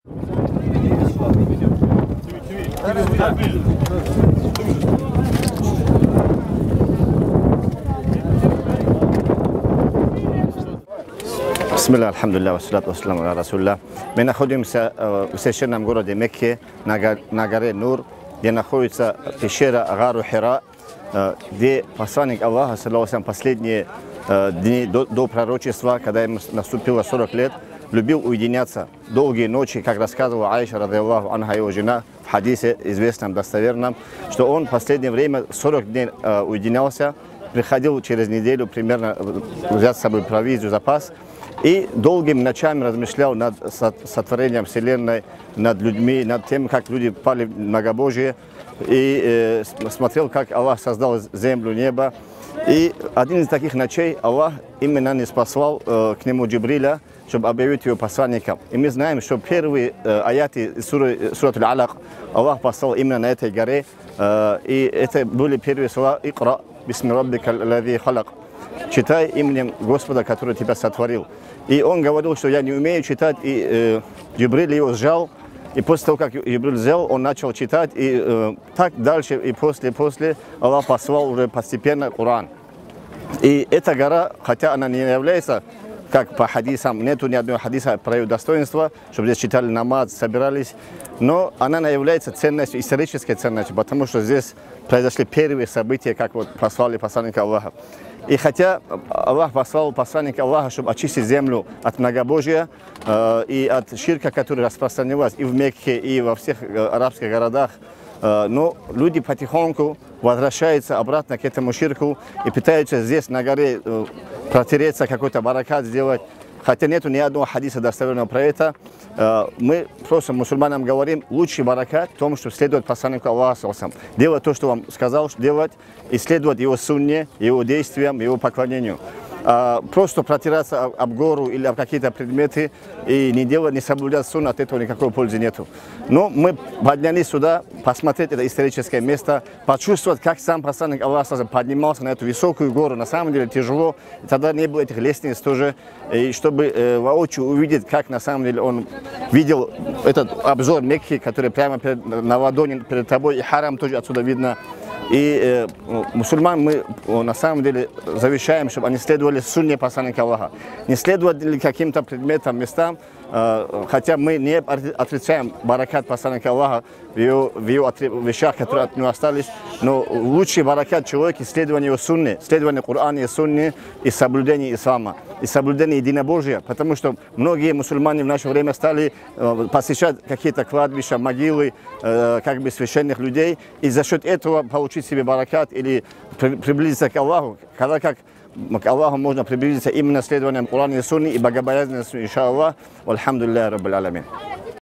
Бисмилля, алхамдулилля, вассалату вассаламу аля расулилля. Мы находимся в священном городе Мекке, на горе Нур, где находится пещера Гару Хира, где посланник Аллаха, саллаллаху последние дни до пророчества, когда ему наступило 40 лет, любил уединяться долгие ночи, как рассказывала Аиша, радиаллаху анха, его жена, в хадисе известном, достоверном, что он в последнее время 40 дней уединялся, приходил через неделю примерно взять с собой провизию, запас, и долгими ночами размышлял над сотворением Вселенной, над людьми, над тем, как люди пали в многобожие, и смотрел, как Аллах создал землю, небо. И один из таких ночей Аллах именно не спасал к нему Джибриля, чтобы объявить его посланником. И мы знаем, что первые аяты сурат Аль-Алак Аллах послал именно на этой горе. И это были первые слова «Икра, бисми раббика аллази халак». Читай именем Господа, который тебя сотворил. И он говорил, что я не умею читать, и Джибриль его сжал. И после того, как Джибриль взял, он начал читать, и так дальше, и после Аллах послал уже постепенно Коран. И эта гора, хотя она не является, как по хадисам, нету ни одного хадиса про ее достоинство, чтобы здесь читали намаз, собирались, но она является ценностью, исторической ценностью, потому что здесь произошли первые события, как вот послали посланника Аллаха. И хотя Аллах послал посланника Аллаха, чтобы очистить землю от многобожия и от ширка, который распространялся и в Мекке, и во всех арабских городах, но люди потихоньку возвращаются обратно к этому ширку и пытаются здесь на горе протереться, какой-то баракат сделать. Хотя нету ни одного хадиса достоверного про это, мы просто мусульманам говорим, лучший баракат в том, что следует посланнику Аллаха, делать то, что вам сказал, делать, и следовать его сунне, его действиям, его поклонению. Просто протираться об гору или об какие-то предметы и не соблюдать сунну, от этого никакой пользы нету. Но мы поднялись сюда, посмотреть это историческое место, почувствовать, как сам посланник Аллаха поднимался на эту высокую гору. На самом деле тяжело, и тогда не было этих лестниц тоже, и чтобы воочию увидеть, как на самом деле он видел этот обзор Мекки, который прямо на ладони перед тобой, и харам тоже отсюда видно. И мусульман мы на самом деле завещаем, чтобы они следовали сунне посланника Аллаха. Не следовали каким-то предметам, местам, хотя мы не отрицаем баракат посланника Аллаха в его вещах, которые от него остались, но лучший баракат человека — следование его сунне, следование Корана и сунне и соблюдение ислама, и соблюдение единобожия, потому что многие мусульмане в наше время стали посещать какие-то кладбища, могилы, как бы священных людей, и за счет этого получить себе баракат или приблизиться к Аллаху, когда как к Аллаху можно приблизиться именно следованием Корана и сунны и богобоязненностью, иншаллах. Альхамдулилляхи раббил аламин.